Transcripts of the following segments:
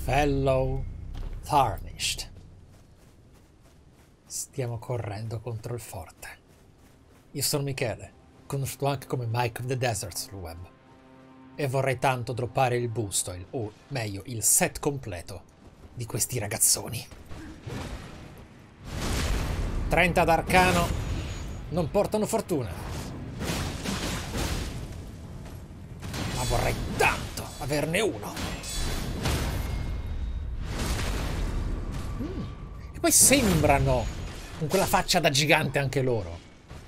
Fellow Tarnished. Stiamo correndo contro il forte. Io sono Michele, conosciuto anche come Mike of the Desert sul web. E vorrei tanto droppare il busto, o meglio, il set completo di questi ragazzoni. 30 d'arcano non portano fortuna. Ma vorrei tanto averne uno. E poi sembrano con quella faccia da gigante anche loro.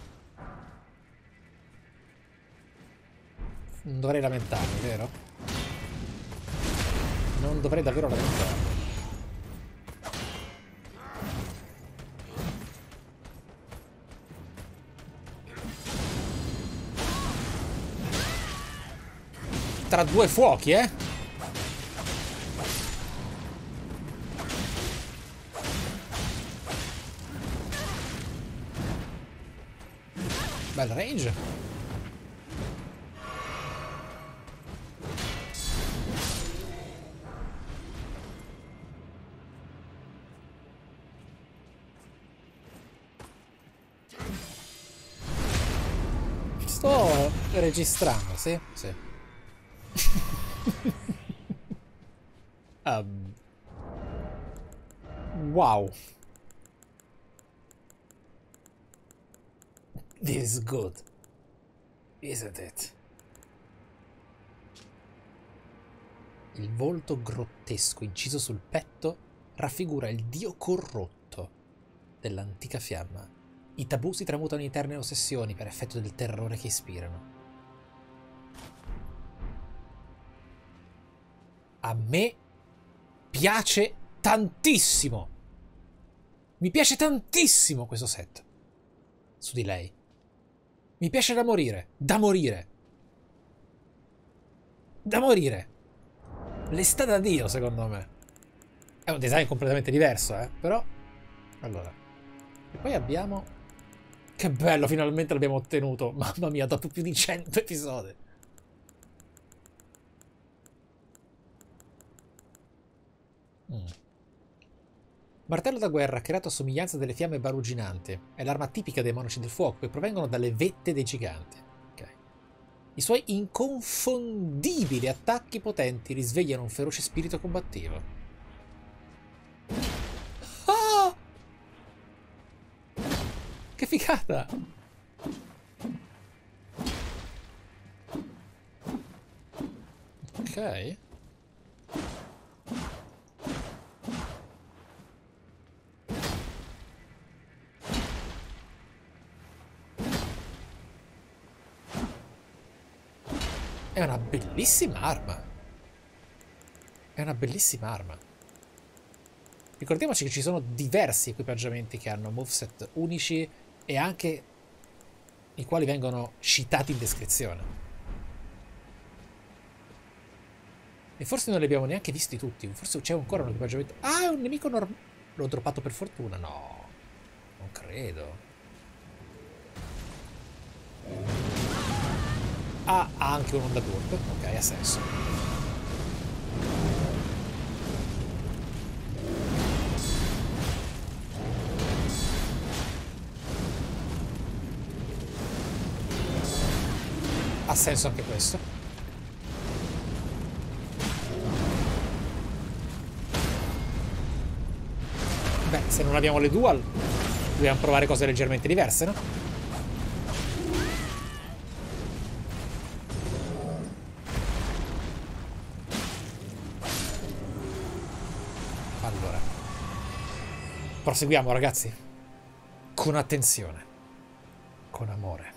Non dovrei lamentarmi, vero? Non dovrei davvero lamentarmi. Tra due fuochi, eh? Bel range. Sto registrando, sì? Sì. Wow. This is good. Isn't it? Il volto grottesco inciso sul petto raffigura il dio corrotto dell'antica fiamma. I tabù si tramutano in eterne ossessioni per effetto del terrore che ispirano. A me piace tantissimo. Mi piace tantissimo questo set. Su di lei. Mi piace da morire. Da morire. Da morire. Le sta da Dio, secondo me. È un design completamente diverso, però... Allora. E poi abbiamo... Che bello, finalmente l'abbiamo ottenuto. Mamma mia, dopo più di 100 episodi. Martello da guerra, creato a somiglianza delle fiamme baruginanti. È l'arma tipica dei monaci del fuoco, che provengono dalle vette dei giganti. Okay. I suoi inconfondibili attacchi potenti risvegliano un feroce spirito combattivo. Oh! Che figata! Ok. È una bellissima arma. È una bellissima arma. Ricordiamoci che ci sono diversi equipaggiamenti che hanno moveset unici e anche i quali vengono citati in descrizione. E forse non li abbiamo neanche visti tutti. Forse c'è ancora un equipaggiamento. Ah, è un nemico normale. L'ho droppato per fortuna? No. Non credo. Ha anche un'onda turbo. Ok, ha senso. Ha senso anche questo. Beh, se non abbiamo le dual, dobbiamo provare cose leggermente diverse, no? Allora. Proseguiamo, ragazzi. Con attenzione. Con amore.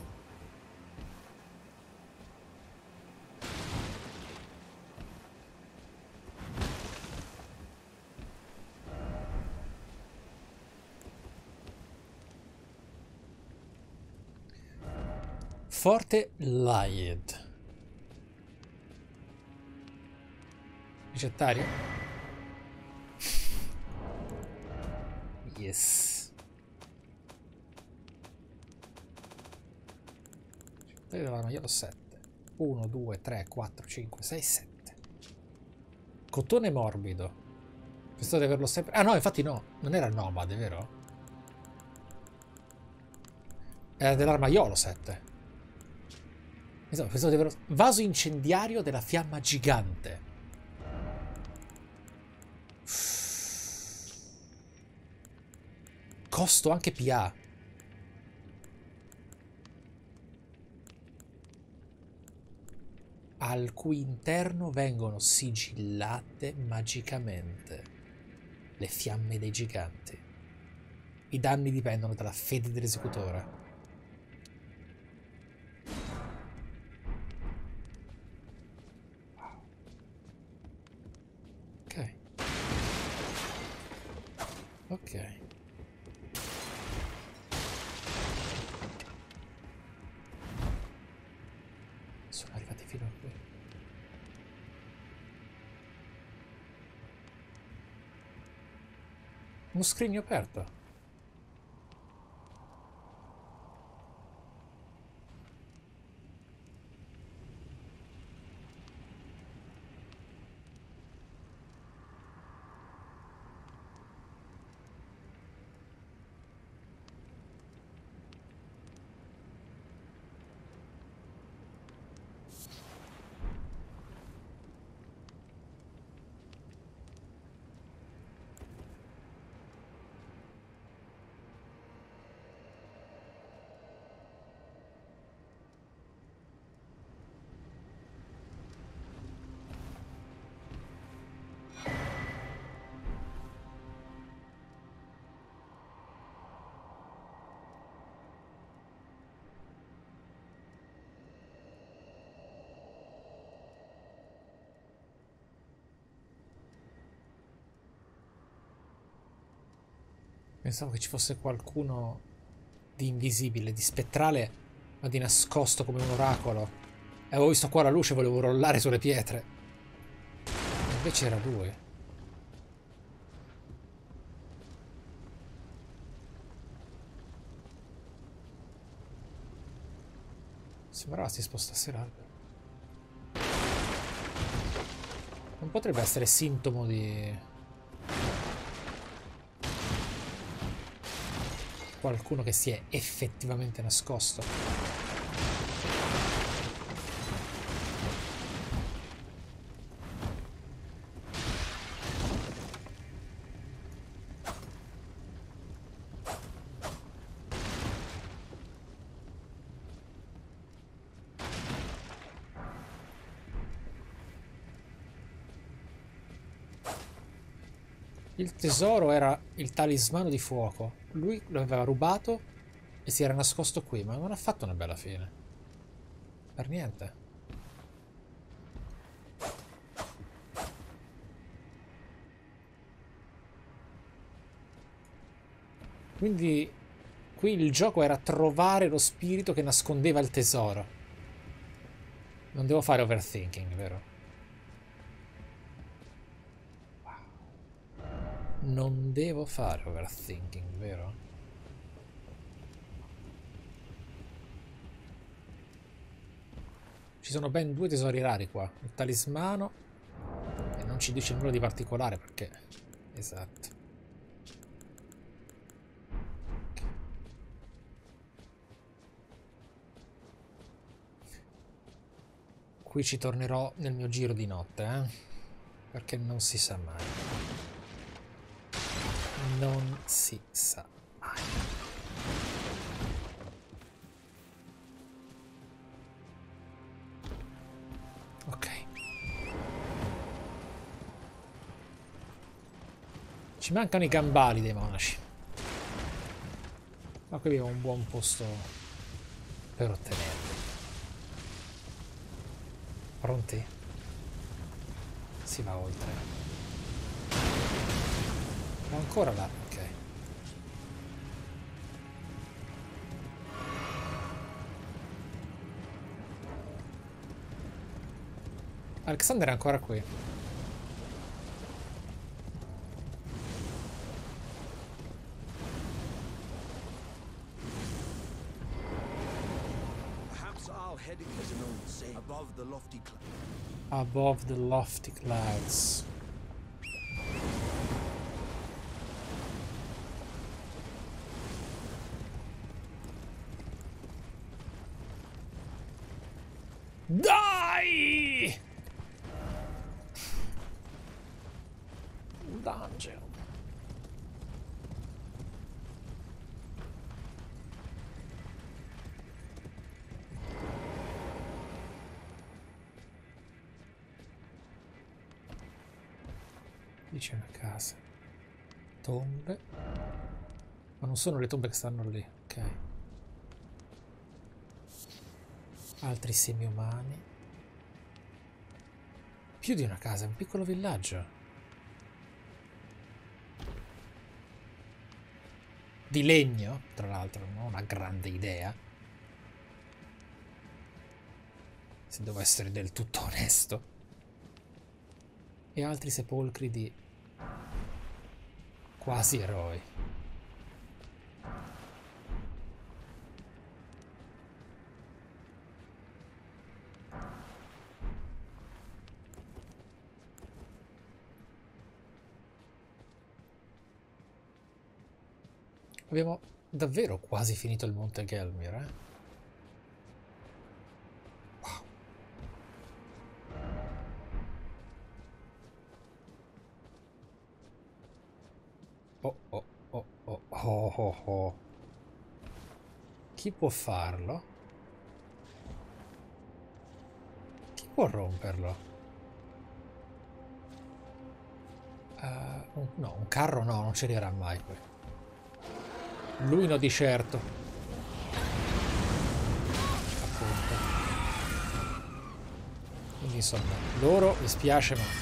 Forte Lyed. Ricettario? Yes. Io ho 7. 1, 2, 3, 4, 5, 6, 7. Cotone morbido. Pensavo di averlo sempre... Ah no, infatti no. Non era il Nomad, è vero? Era dell'armaiolo 7. Pensavo di averlo... Vaso incendiario della fiamma gigante. Costo anche PA. Al cui interno vengono sigillate magicamente le fiamme dei giganti. I danni dipendono dalla fede dell'esecutore. Ok. Ok. Sono arrivati fino a qui. Uno scrigno aperto. Pensavo che ci fosse qualcuno di invisibile, di spettrale, ma di nascosto come un oracolo. E avevo visto qua la luce e volevo rollare sulle pietre. Invece era lui. Sembrava si spostasse l'albero. Non potrebbe essere sintomo di qualcuno che si è effettivamente nascosto. Il tesoro era il talismano di fuoco. Lui lo aveva rubato e si era nascosto qui, ma non ha fatto una bella fine. Per niente. Quindi qui il gioco era trovare lo spirito che nascondeva il tesoro. Non devo fare overthinking, vero? Non devo fare overthinking, vero? Ci sono ben 2 tesori rari qua. Il talismano. E non ci dice nulla di particolare perché... Esatto. Qui ci tornerò nel mio giro di notte, Perché non si sa mai. Non si sa mai. Ok. Ci mancano i gambali dei monaci. Ma qui abbiamo un buon posto per ottenerli. Pronti? Si va oltre. Ma ancora là, ok. Alexander è ancora qui. Above the lofty clouds. Dai! Dungeon. Lì c'è una casa. Tombe. Ma non sono le tombe che stanno lì, ok. Altri semi umani. Più di una casa, è un piccolo villaggio. Di legno, tra l'altro, non una grande idea. Se devo essere del tutto onesto. E altri sepolcri di quasi eroi. Abbiamo davvero quasi finito il Monte Gelmir, eh? Wow. Oh oh oh oh oh oh oh. Chi può farlo? Chi può romperlo? No, un carro no, non ci arriverà mai qui. Lui no di certo. Appunto. Quindi insomma, loro mi spiace ma...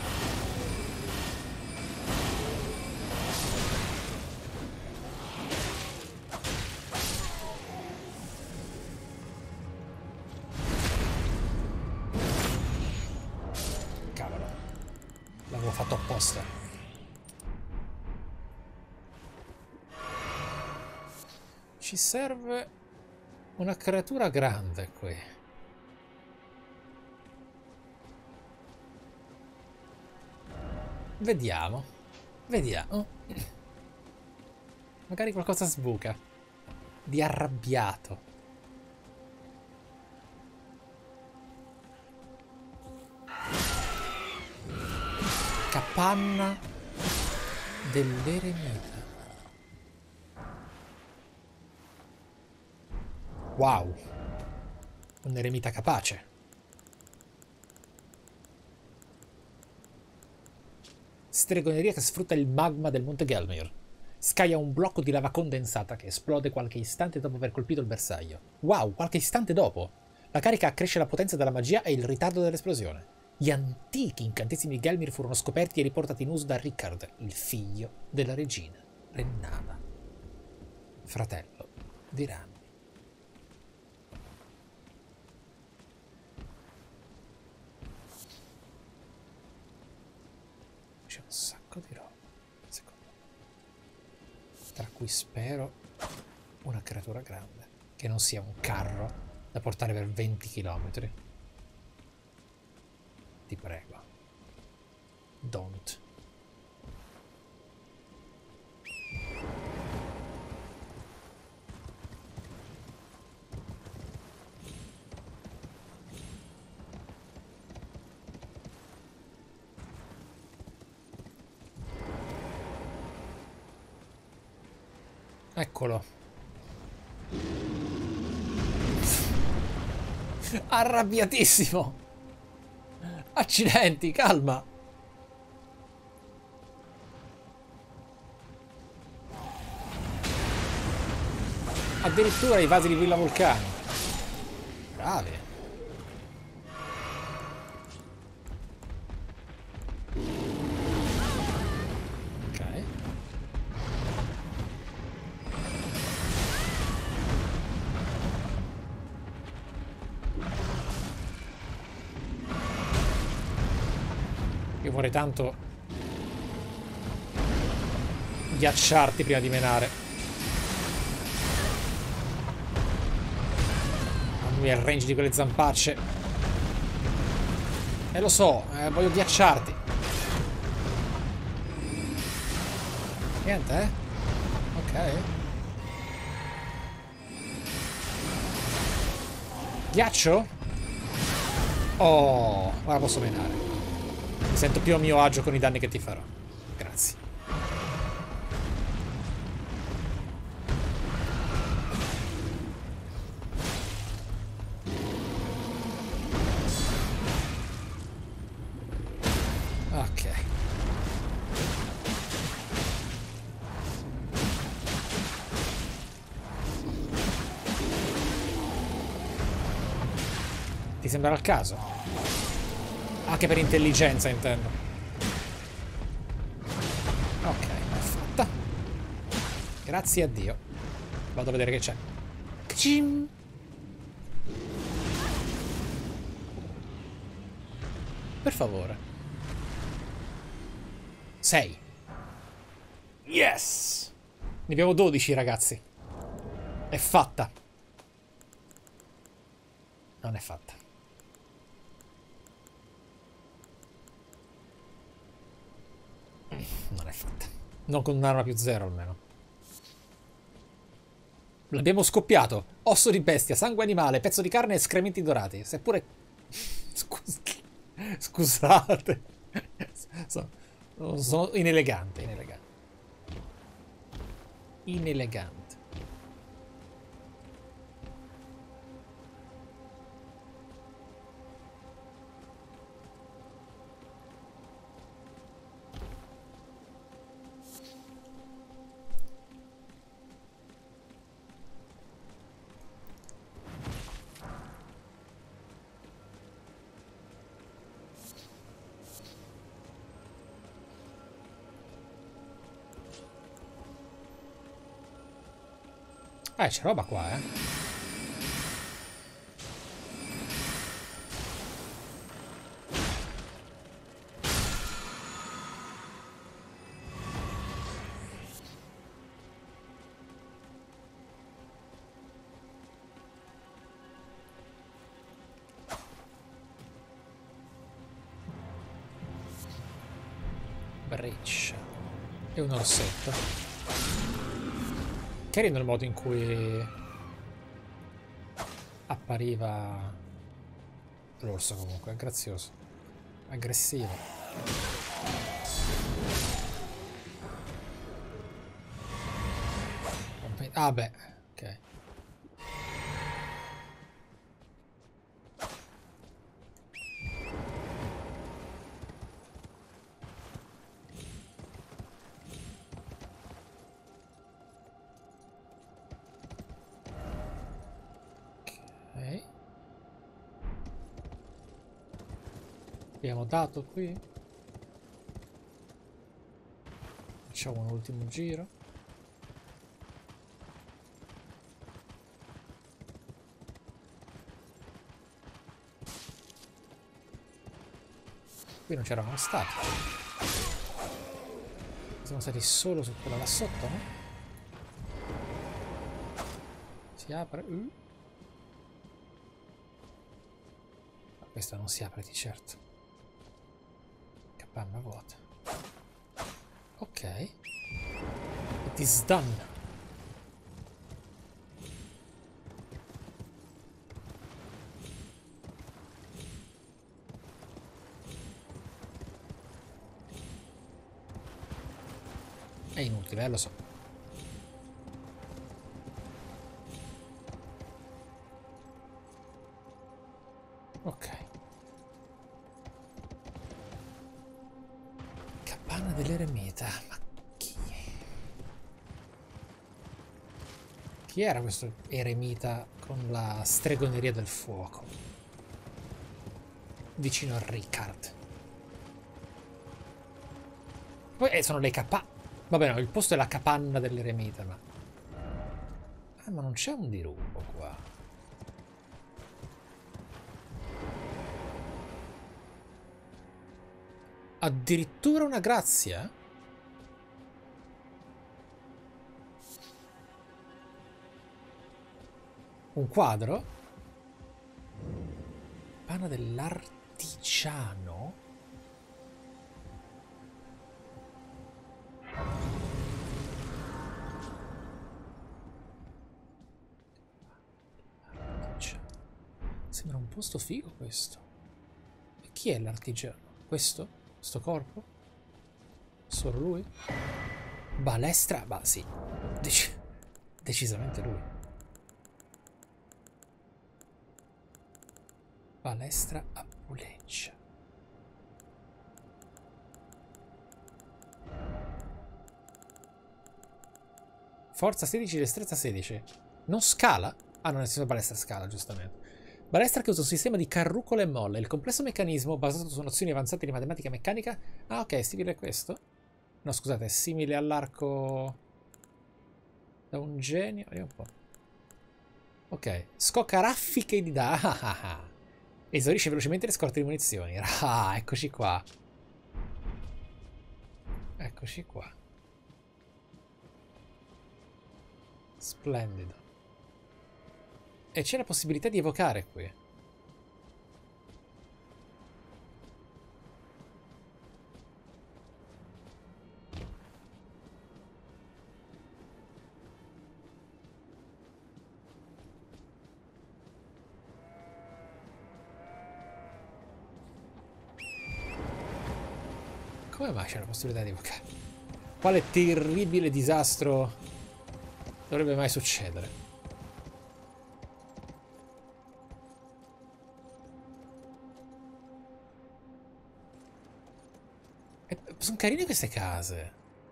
Cavolo. L'avevo fatto apposta. Ci serve una creatura grande qui. Vediamo. Vediamo. Magari qualcosa sbuca. Di arrabbiato. Capanna dell'eremita. Wow, un eremita capace. Stregoneria che sfrutta il magma del Monte Gelmir. Scaglia un blocco di lava condensata che esplode qualche istante dopo aver colpito il bersaglio. Wow, qualche istante dopo. La carica accresce la potenza della magia e il ritardo dell'esplosione. Gli antichi incantesimi di Gelmir furono scoperti e riportati in uso da Rickard, il figlio della regina Rennala, fratello di Ran. C'è un sacco di roba, secondo me. Tra cui spero una creatura grande, che non sia un carro da portare per 20 km. Ti prego. Don't. Eccolo. Arrabbiatissimo. Accidenti, calma. Addirittura i vasi di Villa Vulcano. Bravi. Ok. Io vorrei tanto ghiacciarti prima di menare. Mamma mia, il range di quelle zampacce. Lo so, voglio ghiacciarti. Niente, eh? Ok. Ghiaccio? Oh, ora posso menare. Mi sento più a mio agio con i danni che ti farò. Grazie. Ok. Ti sembra il caso? Anche per intelligenza, intendo. Ok, è fatta. Grazie a Dio. Vado a vedere che c'è. Kchim! Per favore. 6. Yes! Ne abbiamo 12, ragazzi. È fatta. Non è fatta. Non è fatta. Non con un'arma più 0 almeno. L'abbiamo scoppiato. Osso di bestia, sangue animale, pezzo di carne e escrementi dorati. Seppure... Scusate. Sono inelegante, inelegante. Inelegante. C'è roba qua, eh. Breccia. E un orsetto. Carino il modo in cui appariva l'orso, comunque, è grazioso, aggressivo. Ah beh, ok. Ok. Abbiamo dato qui. Facciamo un ultimo giro. Qui non c'eravamo stati. Siamo stati solo su quella là sotto, no? Si apre. Questa non si apre di certo. Capanna vuota. Ok. It is done. È inutile, lo so. Ok. Capanna dell'eremita. Ma chi è? Chi era questo eremita con la stregoneria del fuoco? Vicino a Ricard. Poi sono le capanne. Vabbè, no, il posto è la capanna dell'eremita, ma... Ah, ma non c'è un dirupo qua. Addirittura una grazia? Un quadro? Panna dell'artigiano? Sembra un posto figo questo. Chi è l'artigiano? Questo? Sto corpo? Solo lui? Balestra? Bah sì. Decisamente lui. Balestra a puleggia. Forza 16, destrezza 16. Non scala? Ah, no, nel senso balestra scala, giustamente. Balestra che usa un sistema di carrucole e molle. Il complesso meccanismo, basato su nozioni avanzate di matematica meccanica... Ah, ok, è simile a questo? No, scusate, è simile all'arco... da un genio... Vediamo un po'. Ok. Scocca raffiche di da... Esaurisce velocemente le scorte di munizioni. Ah, eccoci qua. Eccoci qua. Splendido. E c'è la possibilità di evocare qui. Come mai c'è la possibilità di evocare? Quale terribile disastro dovrebbe mai succedere? Sono carine queste case.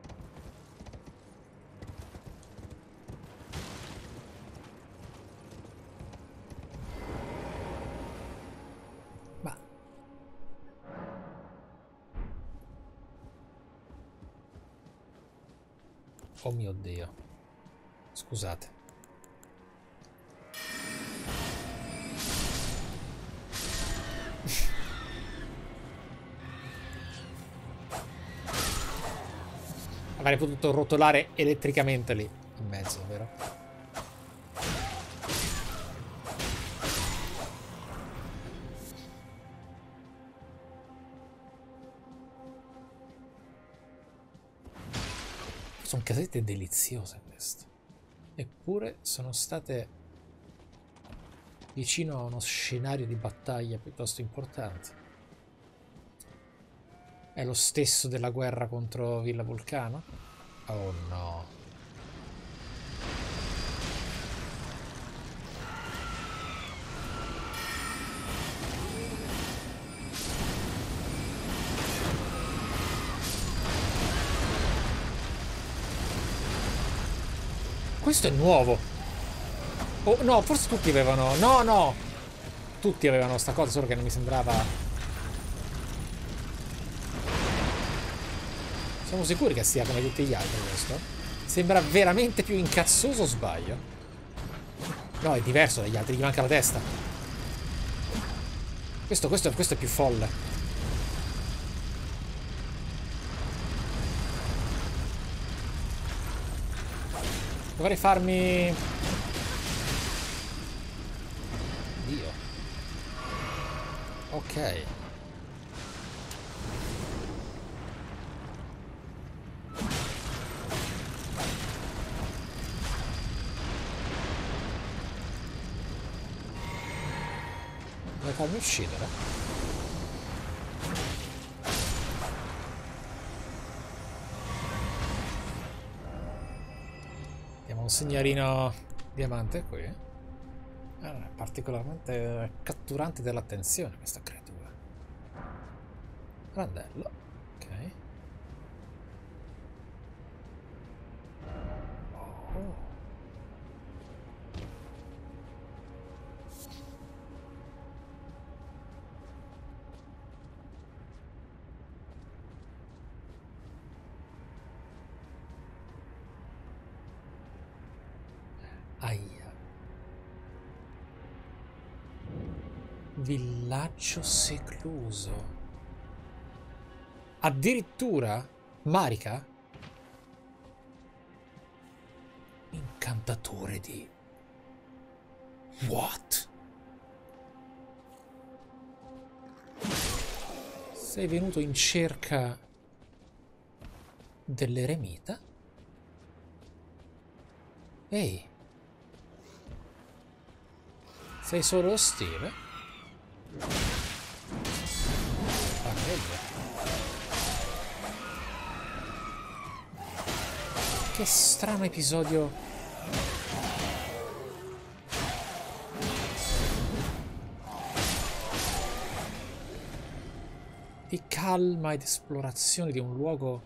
Ma... Oh mio Dio. Scusate. Avrei potuto rotolare elettricamente lì in mezzo, vero? Sono casette deliziose queste. Eppure sono state vicino a uno scenario di battaglia piuttosto importante. È lo stesso della guerra contro Villa Vulcano? Oh no. Questo è nuovo. Oh no, forse tutti avevano... No, no! Tutti avevano sta cosa, solo che non mi sembrava... Siamo sicuri che sia come tutti gli altri questo? Sembra veramente più incazzoso o sbaglio? No, è diverso dagli altri, gli manca la testa. Questo è più folle. Dovrei farmi... Dio. Ok. Vuoi farmi uccidere? Diamo un segnalino diamante qui. È particolarmente catturante dell'attenzione questa creatura. Randello. Ok. Oh. Aia. Villaggio secluso. Addirittura? Marika? Incantatore di... What? Sei venuto in cerca dell'eremita? Ehi. Sei solo ostile? Che strano episodio. Di calma ed esplorazione di un luogo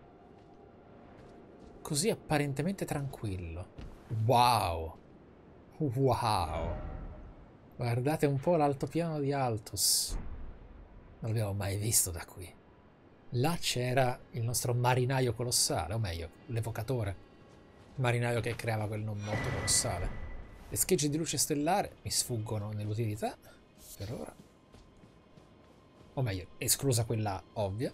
così apparentemente tranquillo. Wow. Wow. Guardate un po' l'altopiano di Altus. Non l'abbiamo mai visto da qui. Là c'era il nostro marinaio colossale, o meglio, l'evocatore. Il marinaio che creava quel non morto colossale. Le schegge di luce stellare mi sfuggono nell'utilità, per ora. O meglio, esclusa quella ovvia.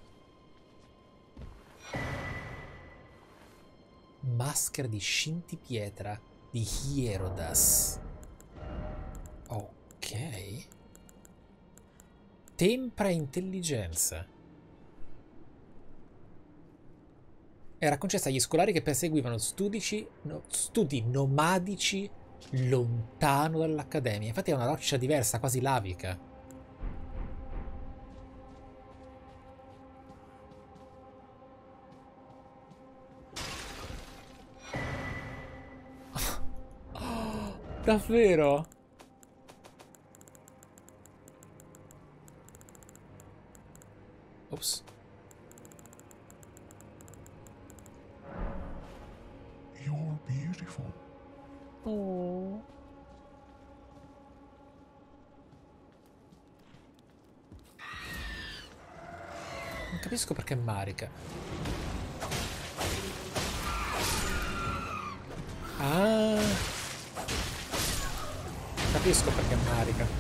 Maschera di scintipietra di Hierodas. Ok. Tempra intelligenza. Era concessa agli scolari che perseguivano studi nomadici lontano dall'accademia. Infatti è una roccia diversa, quasi lavica. Oh, davvero? Ops. You're beautiful. Oh. Non capisco perché Marika. Ah. Capisco perché Marika.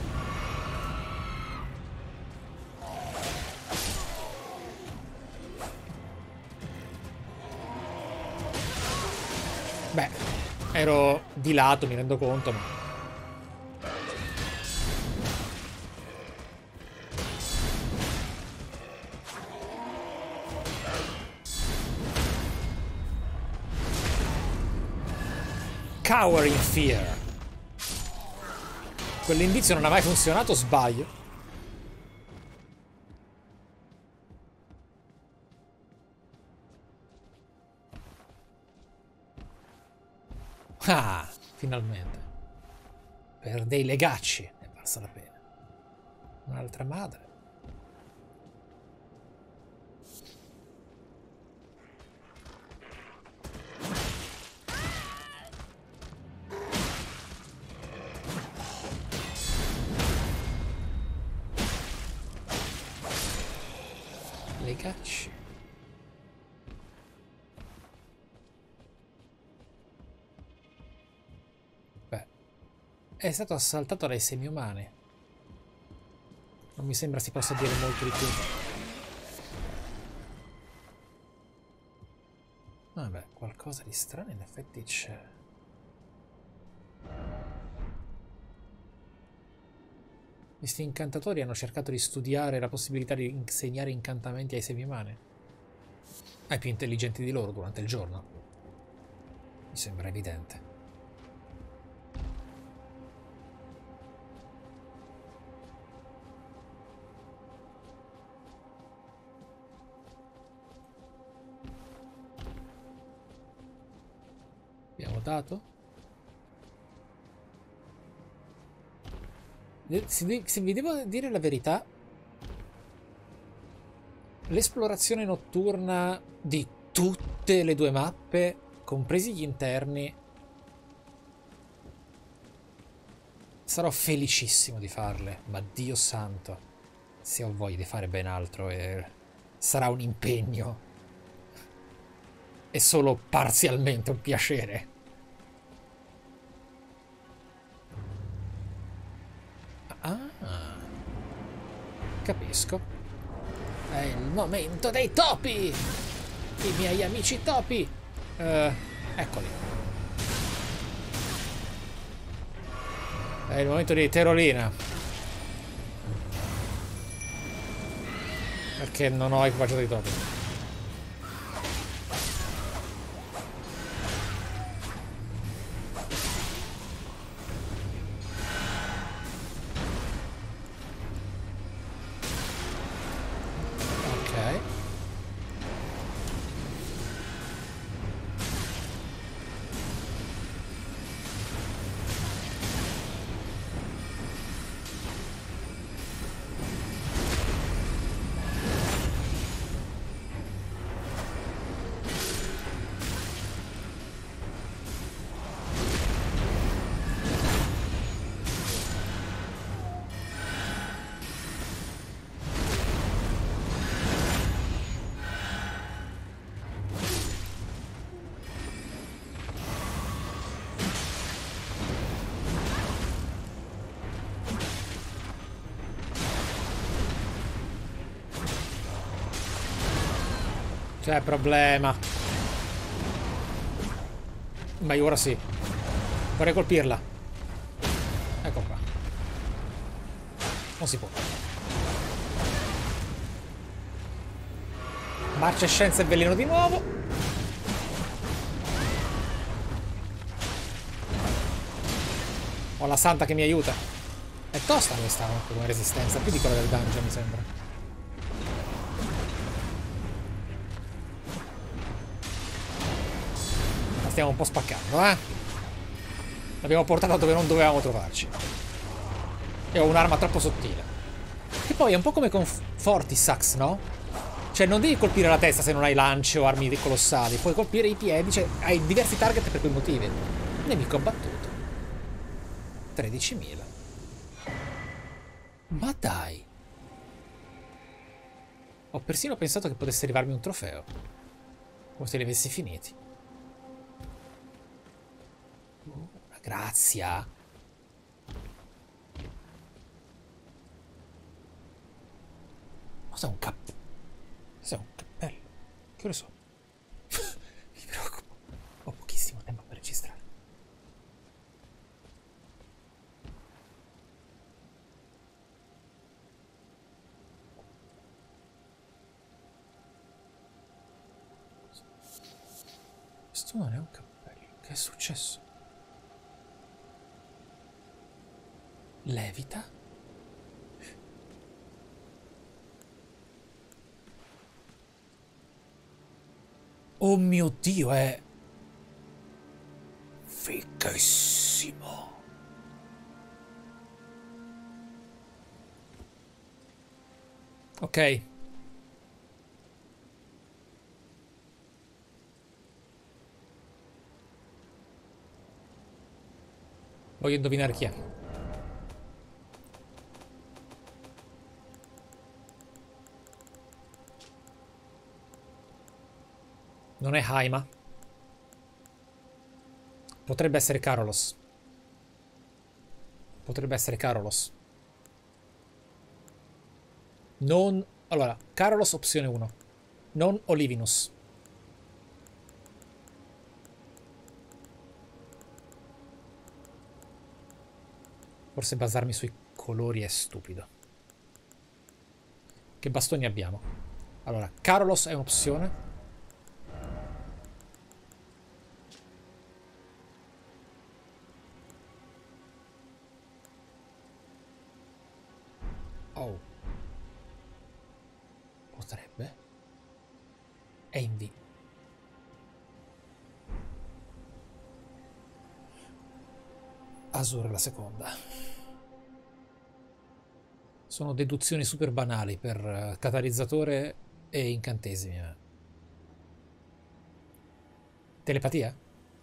Beh, ero di lato, mi rendo conto, ma... Cower in fear. Quell'indizio non ha mai funzionato, sbaglio. Ah, finalmente. Per dei legacci è valsa la pena. Un'altra madre. Legacci. Beh, è stato assaltato dai semi-umani. Non mi sembra si possa dire molto di più. Vabbè, qualcosa di strano in effetti c'è. Questi incantatori hanno cercato di studiare la possibilità di insegnare incantamenti ai semi-umani. Ai più intelligenti di loro durante il giorno. Mi sembra evidente. Abbiamo dato? Se vi devo dire la verità, l'esplorazione notturna di tutte le due mappe, compresi gli interni, sarò felicissimo di farle, ma Dio santo, se ho voglia di fare ben altro sarà un impegno e solo parzialmente un piacere. Ah, capisco. È il momento dei topi! I miei amici topi! Eccoli. È il momento di Terolina. Perché non ho equipaggiato i topi. C'è problema. Ma io ora sì. Vorrei colpirla. Ecco qua. Non si può. Marcia scienza e veleno di nuovo. Ho la santa che mi aiuta. È tosta questa come resistenza. Più di quella del dungeon mi sembra. La stiamo un po' spaccando, eh. L'abbiamo portata dove non dovevamo trovarci. E ho un'arma troppo sottile. Che poi è un po' come con Fortisax, no? Cioè non devi colpire la testa se non hai lance o armi colossali. Puoi colpire i piedi, cioè hai diversi target per quei motivi. Nemico abbattuto. 13.000. Ma dai. Ho persino pensato che potesse arrivarmi un trofeo. Come se li avessi finiti. Una grazia. Cos'è un cappello? Cos'è un cappello? Che ore sono? Mi preoccupo. Ho pochissimo tempo per registrare. Questo non è un cappello. Che è successo? Levita? Oh mio Dio, è fighissimo. Ok. Voglio indovinare chi è. Non è Haima. Potrebbe essere Carolus. Potrebbe essere Carolus. Non... Allora, Carolus opzione 1. Non Olivinus. Forse basarmi sui colori è stupido. Che bastoni abbiamo? Allora, Carolus è un'opzione. Oh. Potrebbe. Envy. Azur è la seconda. Sono deduzioni super banali per catalizzatore e incantesimi. Telepatia?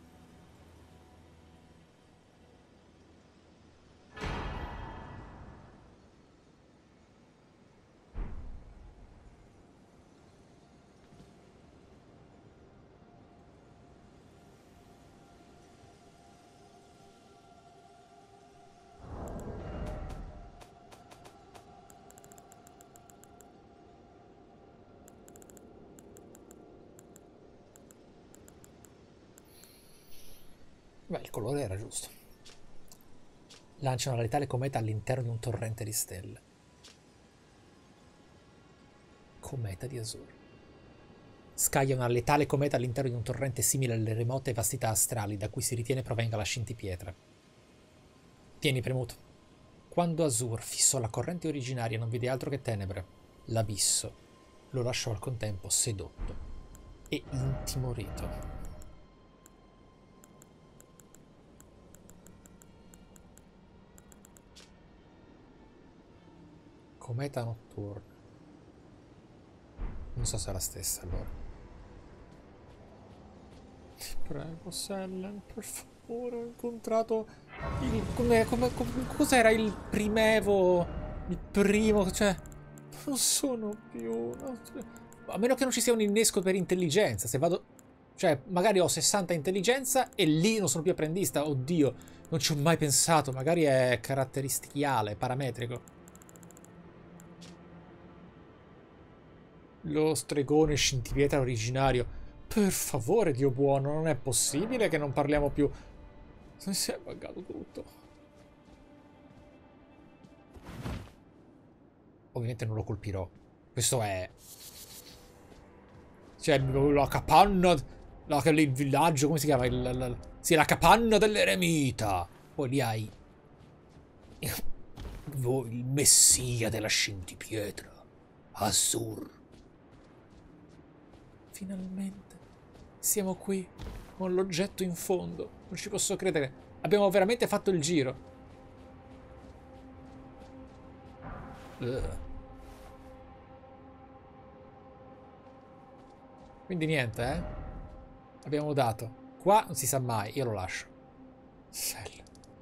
Beh, il colore era giusto. Lancia una letale cometa all'interno di un torrente di stelle. Cometa di Azur. Scaglia una letale cometa all'interno di un torrente simile alle remote vastità astrali da cui si ritiene provenga la scintipietra. Tieni premuto. Quando Azur fissò la corrente originaria non vide altro che tenebre. L'abisso lo lasciò al contempo sedotto e intimorito. Cometa notturna. Non so se è la stessa allora. Ti prego, Sellen, per favore, ho incontrato il... cos'era il primevo? Il primo, cioè... Non sono più... A meno che non ci sia un innesco per intelligenza. Se vado... Cioè, magari ho 60 intelligenza e lì non sono più apprendista. Oddio, non ci ho mai pensato. Magari è caratteristichiale, parametrico. lo stregone scintipietra originario. Per favore, Dio buono, non è possibile che non parliamo più. Si è buggato tutto. Ovviamente non lo colpirò. Questo è... Cioè, la capanna... il villaggio, come si chiama? Sì, la capanna dell'eremita. Poi lì hai... il messia della scintipietra. Azur. Finalmente. Siamo qui. Con l'oggetto in fondo. Non ci posso credere. Abbiamo veramente fatto il giro. Quindi niente, eh? Abbiamo dato. Qua non si sa mai. Io lo lascio. Sell.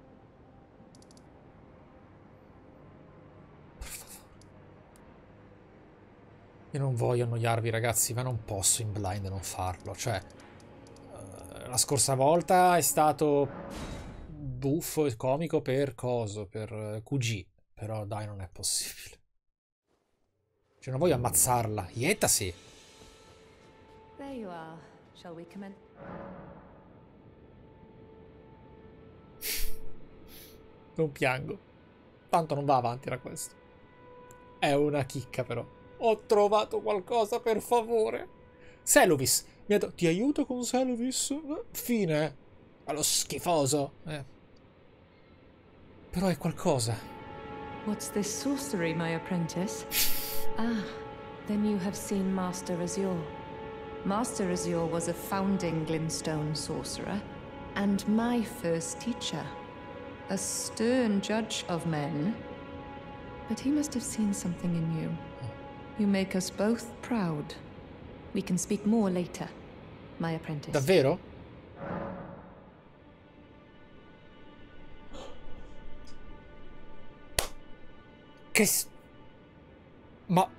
Per favore. Io non voglio annoiarvi, ragazzi, ma non posso in blind non farlo. Cioè, la scorsa volta è stato buffo e comico per coso, per QG. Però dai, non è possibile. Cioè, non voglio ammazzarla. Ieta sì. There you are. Shall we commence? Non piango. Tanto non va avanti da questo. È una chicca però. Ho trovato qualcosa, per favore. Seluvis. Mi ha detto, ti aiuto con Seluvis? Fine. Allo schifoso. Però è qualcosa. What's this sorcery, my apprentice? Ah, then you have seen Master Azure. Master Azure was a founding Glintstone sorcerer, and my first teacher. A stern judge of men. But he must have seen something in you. You make us both proud. We can speak more later, my apprentice. Davvero? Ma...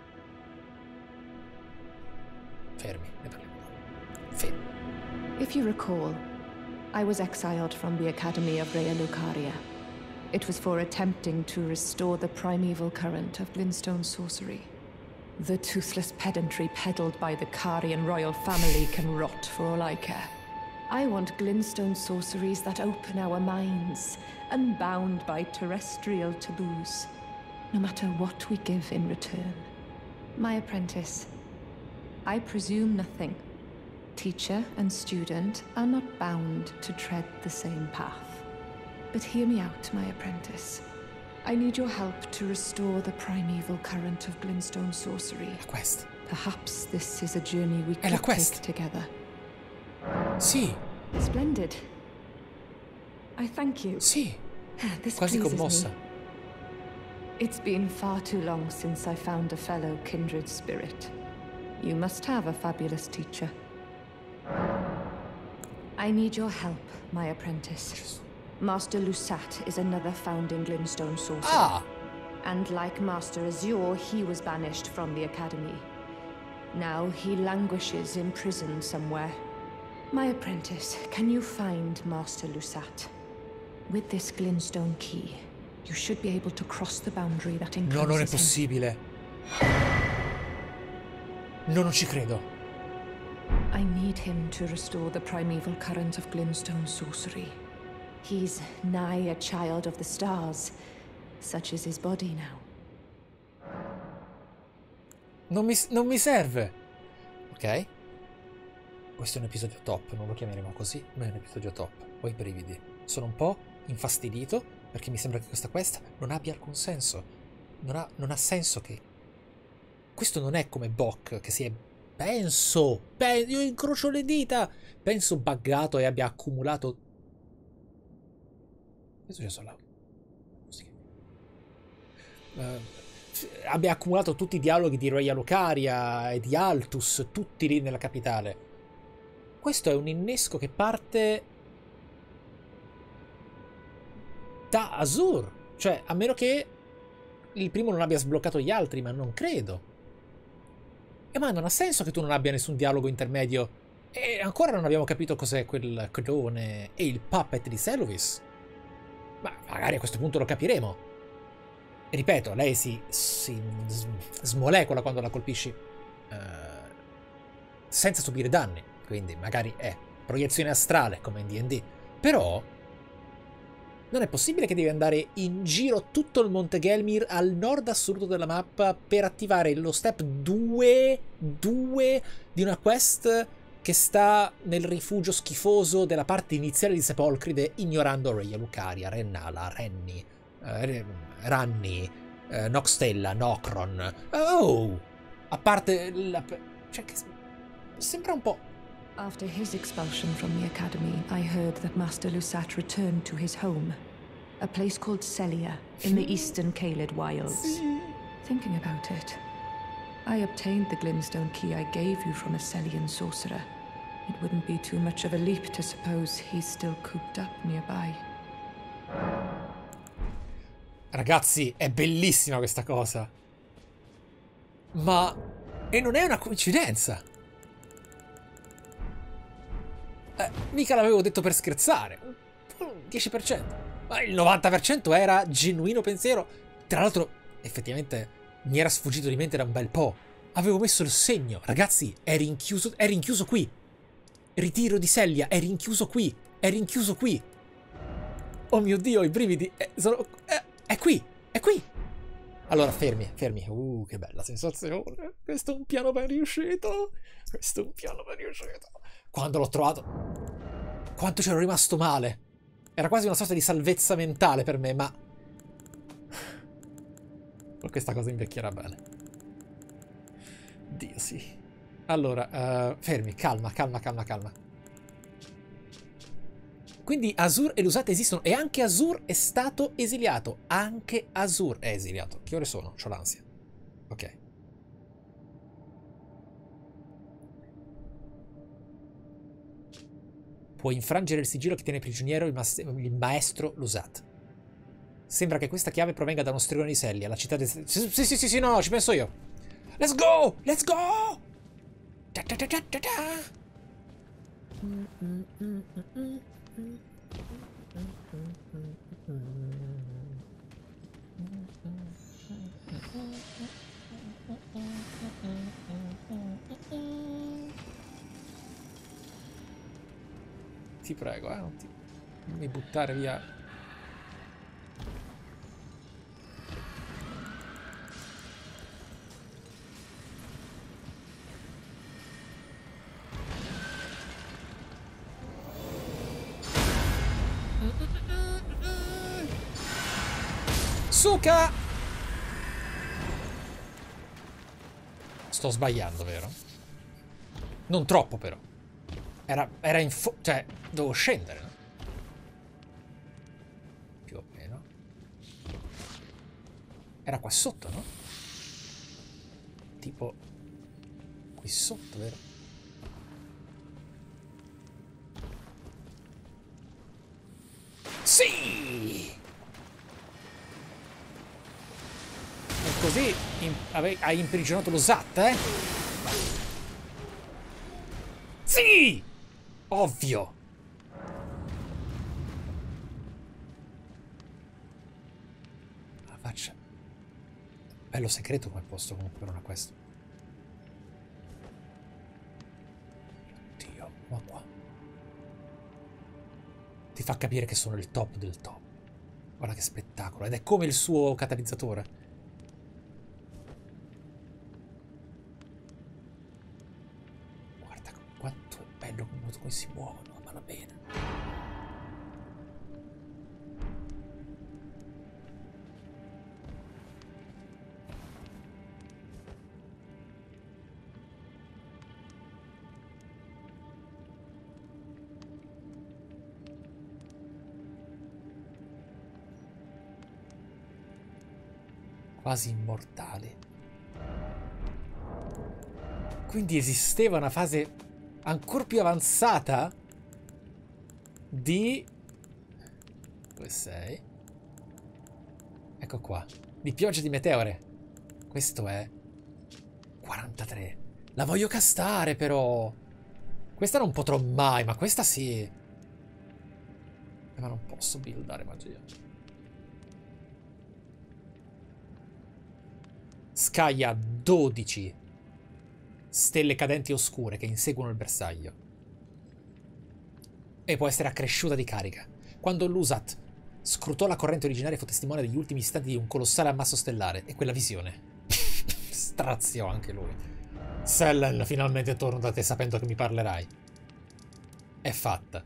Fermi, ne parliamo. Fermi. If you recall, I was exiled from the Academy of Rhea Lucaria. It was for attempting to restore the primeval current of Glintstone sorcery. The toothless pedantry peddled by the Carian royal family can rot for all I care. I want Glintstone sorceries that open our minds, unbound by terrestrial taboos, no matter what we give in return. My apprentice, I presume nothing. Teacher and student are not bound to tread the same path. But hear me out, my apprentice. I need your help to restore the primeval current of Glintstone sorcery. La quest. Perhaps this is a journey we È la could quest. take together. Sì, Splendid. I thank you. sì. This Quasi pleases commossa. me. It's been far too long since I found a fellow kindred spirit. You must have a fabulous teacher. I need your help, my apprentice. Master Lusat is another founding Glintstone sorcerer. Ah! And like Master Azure, he was banished from the Academy. Now he languishes in prison somewhere. My apprentice, can you find Master Lusat? With this Glintstone key, you should be able to cross the boundary that No, non è encompasses him. possibile. No, non ci credo. I need him to restore the primeval current of Glintstone sorcery. He's nigh a child of the stars, such is his body now. Non mi serve. Ok. Questo è un episodio top, non lo chiameremo così, ma è un episodio top. Ho i brividi. Sono un po' infastidito perché mi sembra che questa quest non abbia alcun senso. Non ha senso che... Questo non è come Bock che si è... io incrocio le dita! Penso buggato e abbia accumulato... Che è successo là? Abbia accumulato tutti i dialoghi di Rhea Lucaria e di Altus, tutti lì nella capitale. Questo è un innesco che parte da Azur. Cioè, a meno che il primo non abbia sbloccato gli altri, ma non credo. E ma non ha senso che tu non abbia nessun dialogo intermedio. E ancora non abbiamo capito cos'è quel clone e il puppet di Seluvis. Ma magari a questo punto lo capiremo. E ripeto, lei si smolecola quando la colpisci. senza subire danni, quindi magari è proiezione astrale come in D&D, però non è possibile che devi andare in giro tutto il Monte Gelmir al nord assoluto della mappa per attivare lo step 2 di una quest che sta nel rifugio schifoso della parte iniziale di Sepolcride, ignorando Raya Lucaria, Rennala, Renni, Ranni, Noxtella, Nokron. Oh! A parte la... cioè che sembra un po'... After his expulsion from the academy, I heard that Master Lusat returned to his home, a place called Celia in the eastern Caelid wilds. Thinking about it, I obtained the Glintstone key I gave you from a Celian sorcerer. It wouldn't be too much of a leap to suppose he's still cooped up nearby. Ragazzi, è bellissima questa cosa. Ma... e non è una coincidenza. Mica l'avevo detto per scherzare. 10%. Ma il 90% era genuino pensiero. Tra l'altro, effettivamente, mi era sfuggito di mente da un bel po'. Avevo messo il segno. Ragazzi, è rinchiuso qui. Ritiro di Celia, è rinchiuso qui. È rinchiuso qui. Oh mio Dio, i brividi. È qui. È qui. Allora, fermi. Che bella sensazione. Questo è un piano ben riuscito. Quando l'ho trovato, quanto c'ero rimasto male. Era quasi una sorta di salvezza mentale per me, ma... questa cosa invecchierà bene. Dio sì. Allora, fermi, calma. Quindi Azur e Lusat esistono, e anche Azur è stato esiliato. Anche Azur è esiliato. Che ore sono? C'ho l'ansia. Ok. Può infrangere il sigillo che tiene prigioniero il maestro Lusat. Sembra che questa chiave provenga da uno stregone di Celia, la città del... Sì, no, ci penso io. Let's go! Ti prego, non mi buttare via. Suka! Sto sbagliando, vero? Non troppo, però. Era in cioè, dovevo scendere, no? Più o meno. Era qua sotto, no? Tipo... qui sotto, vero? Sì! E così hai imprigionato lo Zat, eh? Sì! Ovvio! La faccia. Bello segreto come posto comunque per una quest. Oddio, ma qua. Ti fa capire che sono il top del top. Guarda che spettacolo. Ed è come il suo catalizzatore. Guarda quanto è bello come si muovono a malapena. Quasi immortali. Quindi esisteva una fase ancora più avanzata di... Dove sei? Ecco qua. Di pioggia di meteore. Questo è 43. La voglio castare però. Questa non potrò mai, ma questa sì. Ma non posso buildare magia. Scaglia 12. stelle cadenti oscure che inseguono il bersaglio. E può essere accresciuta di carica. Quando Lusat scrutò la corrente originaria fu testimone degli ultimi istanti di un colossale ammasso stellare. E quella visione. Straziò anche lui. Sellen, finalmente torno da te sapendo che mi parlerai. È fatta.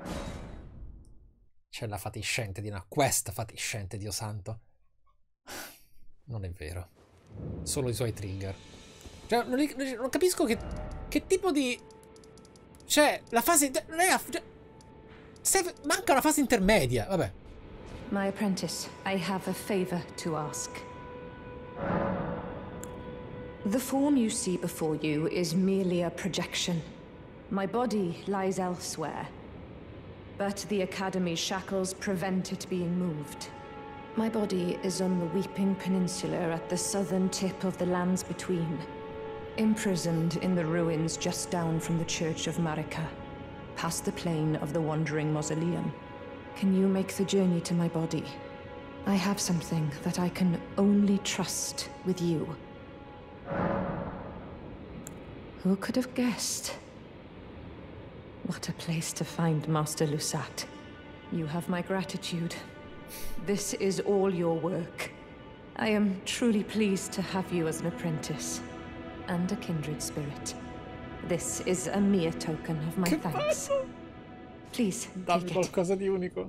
C'è la fatiscente di una quest fatiscente, Dio santo. Non è vero. Solo i suoi trigger. Cioè, non capisco che tipo di... Cioè, la fase... Non è manca una fase intermedia, vabbè. My apprentice, I have a favor to ask. The form you see before you is merely a projection. My body lies elsewhere, but the Academy's shackles prevent it being moved. My body is on the Weeping Peninsula at the southern tip of the Lands Between, imprisoned in the ruins just down from the Church of Marika, past the plain of the Wandering Mausoleum. Can you make the journey to my body? I have something that I can only trust with you. Who could have guessed? What a place to find Master Lusat. You have my gratitude. This is all your work. I am truly pleased to have you as an apprentice and a kindred spirit. This is a mere token of my thanks. Please, dammi qualcosa di unico.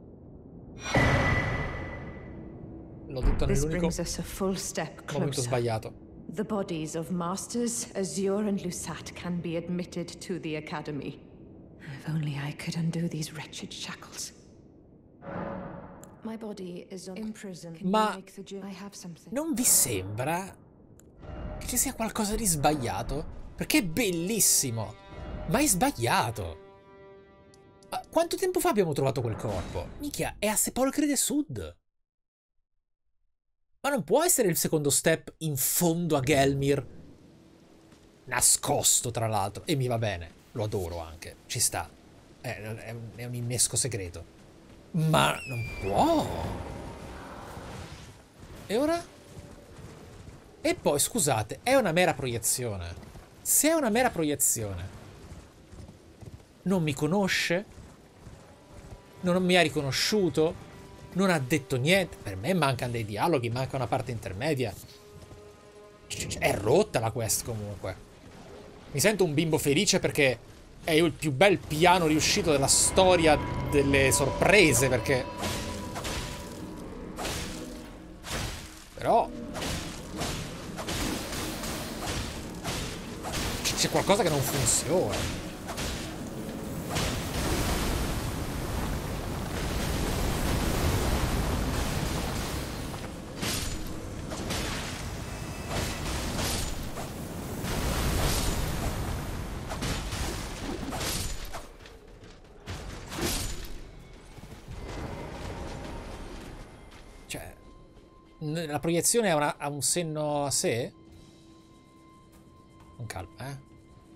L'ho detto nell'unico momento sbagliato. The bodies of Masters, Azure and Lusat can be admitted to the Academy. If only I could undo these wretched shackles. My body is in prison. Ma non vi sembra che ci sia qualcosa di sbagliato? Perché è bellissimo, ma è sbagliato. Ma quanto tempo fa abbiamo trovato quel corpo? Minchia, è a Sepolcri del Sud. Ma non può essere il secondo step in fondo a Gelmir? Nascosto, tra l'altro. E mi va bene. Lo adoro anche. Ci sta. È un innesco segreto. Ma non può. E ora? E poi, scusate, è una mera proiezione. Se è una mera proiezione, non mi conosce? Non mi ha riconosciuto? Non ha detto niente. Per me mancano dei dialoghi, manca una parte intermedia. È rotta la quest comunque. Mi sento un bimbo felice perché è il più bel piano riuscito della storia delle sorprese, perché... Però... c'è qualcosa che non funziona. La proiezione ha un senno a sé? Con calma, eh?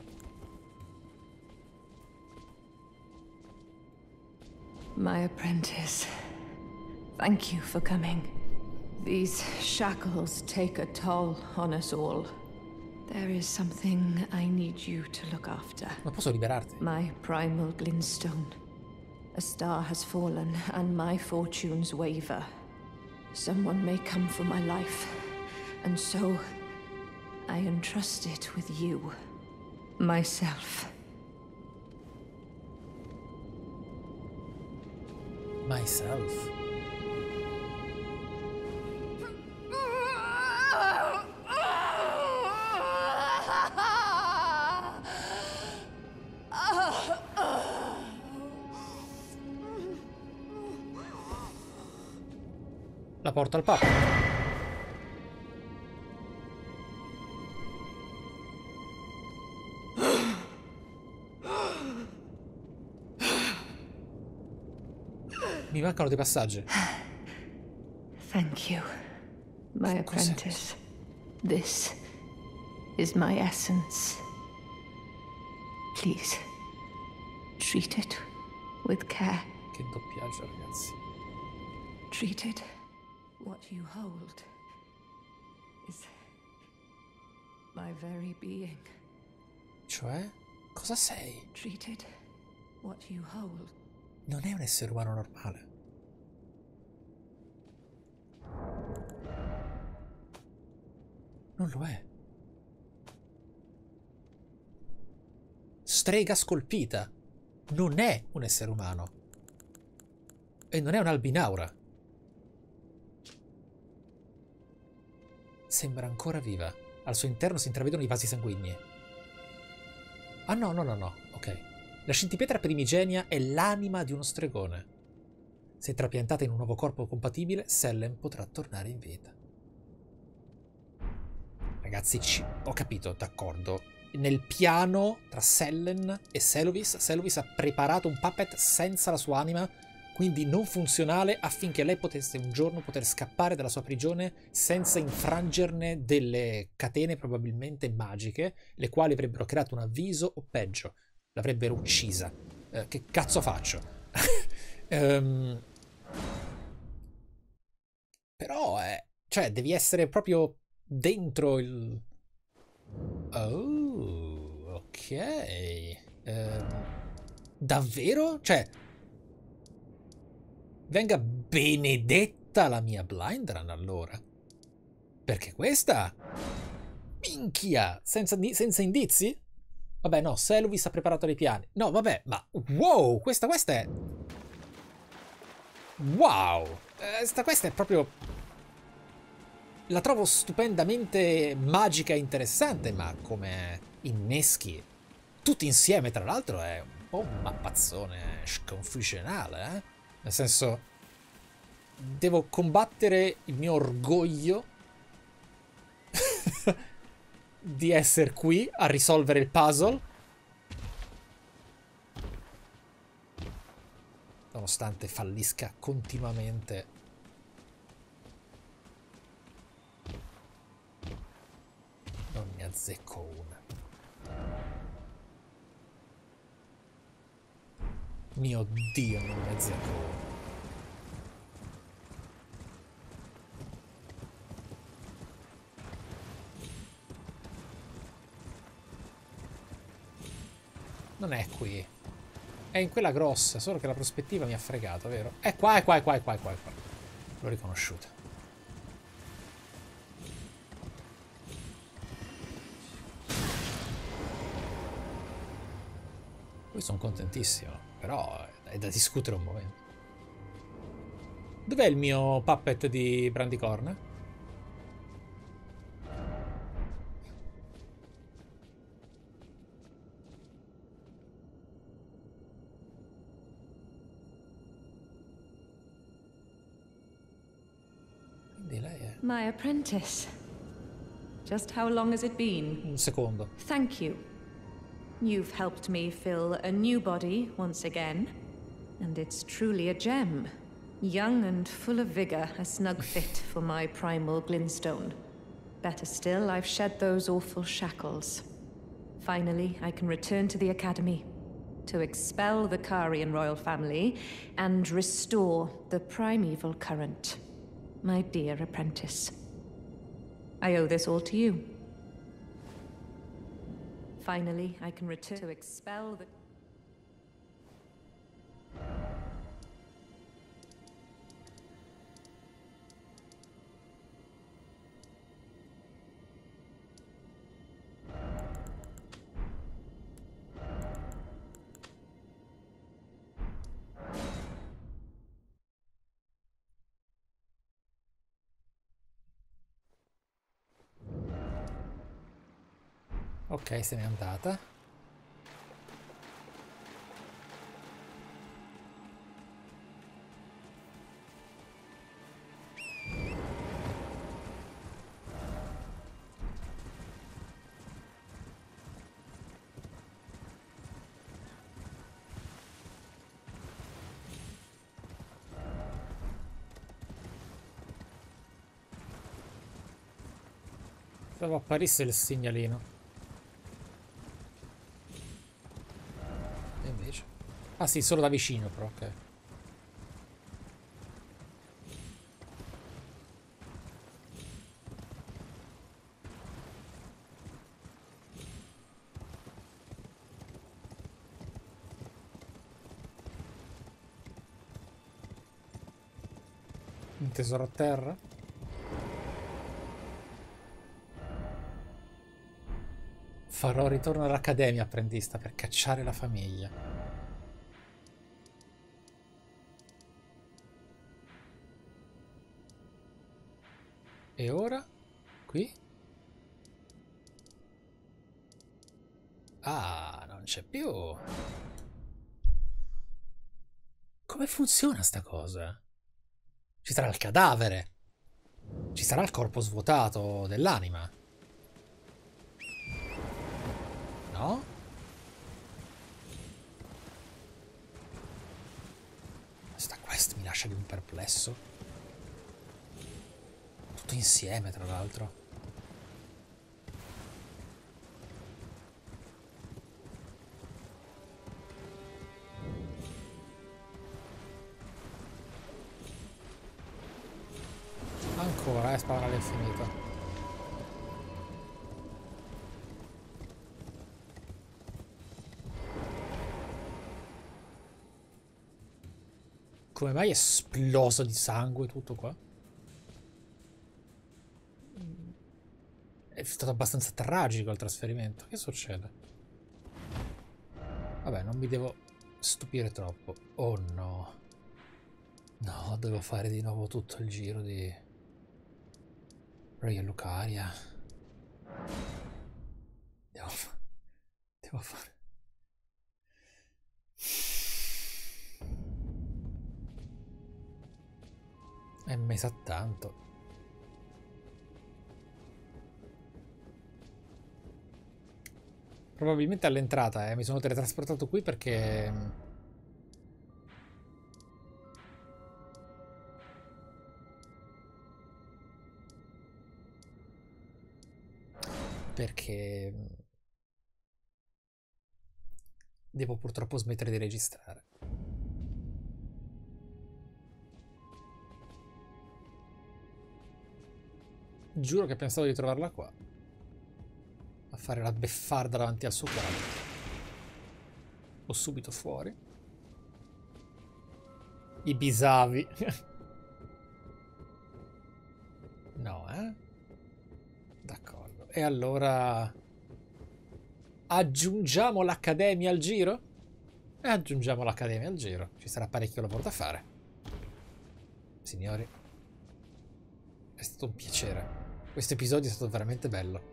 My apprentice, thank you for coming. These shackles take a toll on us all. There is something I need you to look after. Ma posso liberarti? My primal glintstone. A star has fallen and my fortunes waver. Someone may come for my life, and so I entrust it with you, myself. Myself? La porto al Papa. Mi mancano dei passaggi. Thank you, my apprentice. This is my essence. Please, treat it with care. Che doppiaggio, ragazzi. Treat it. What you hold is my very being. Cioè? Cosa sei? Treated what you hold. Non è un essere umano normale. Non lo è. Strega scolpita. Non è un essere umano. E non è un'albinaura. Sembra ancora viva. Al suo interno si intravedono i vasi sanguigni. Ah no, no, no, no. Ok. La scintipietra primigenia è l'anima di uno stregone. Se trapiantata in un nuovo corpo compatibile, Sellen potrà tornare in vita. Ragazzi, ho capito, d'accordo. Nel piano tra Sellen e Seluvis ha preparato un puppet senza la sua anima, quindi non funzionale, affinché lei potesse un giorno poter scappare dalla sua prigione senza infrangerne delle catene probabilmente magiche, le quali avrebbero creato un avviso o peggio, l'avrebbero uccisa. Che cazzo faccio? Però, cioè, devi essere proprio dentro il... Oh, ok. Davvero? Cioè, venga benedetta la mia blind run allora. Perché questa... Minchia! Senza indizi? Vabbè, no, Seluvis ha preparato dei piani. No, vabbè, ma... Wow! Questa è... Wow! Questa è proprio... La trovo stupendamente magica e interessante, ma come inneschi tutti insieme, tra l'altro, è un po' un mappazzone sconfussionale, eh? Nel senso, devo combattere il mio orgoglio di essere qui a risolvere il puzzle, nonostante fallisca continuamente. Non ne azzecco una. Mio Dio, non ne azzecco una. Non è qui. È in quella grossa, solo che la prospettiva mi ha fregato, vero? È qua, è qua, è qua, è qua, è qua, è qua. L'ho riconosciuta. Poi sono contentissimo, però è da discutere un momento. Dov'è il mio puppet di Brandicorn? Quindi lei è... My apprentice. Just how long has it been? Un secondo. Thank you. You've helped me fill a new body once again, and it's truly a gem. Young and full of vigor, a snug fit for my primal glintstone. Better still, I've shed those awful shackles. Finally, I can return to the Academy, to expel the Karian royal family, and restore the primeval current. My dear apprentice. I owe this all to you. Finally, I can return to expel the... Ok, se n'è andata. Stavo apparisse il segnalino. E invece... Ah sì, solo da vicino però, ok. Un tesoro a terra? Farò ritorno all'Accademia, apprendista, per cacciare la famiglia. E ora? Qui? Ah, non c'è più. Come funziona sta cosa? Ci sarà il cadavere. Ci sarà il corpo svuotato dell'anima. No? Sta quest mi lascia di un perplesso. Tutto insieme, tra l'altro. Ancora, spara all'infinito. Come mai è esploso di sangue tutto qua? È stato abbastanza tragico il trasferimento. Che succede? Vabbè, non mi devo stupire troppo. Oh no. No, devo fare di nuovo tutto il giro di Raya Lucaria. Devo fare. È messa tanto. Probabilmente all'entrata, mi sono teletrasportato qui perché... Perché... Devo purtroppo smettere di registrare. Giuro che pensavo di trovarla qua. A fare la beffarda davanti al suo quadro. O subito fuori. I bisavi. No, D'accordo. E allora... Aggiungiamo l'Accademia al giro? E aggiungiamo l'Accademia al giro. Ci sarà parecchio lavoro da fare. Signori. È stato un piacere. Questo episodio è stato veramente bello.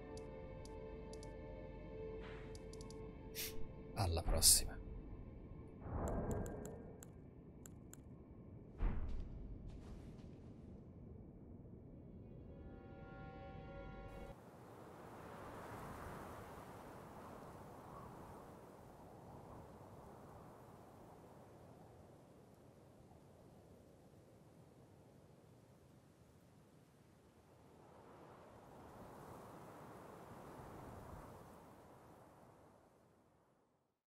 Alla prossima.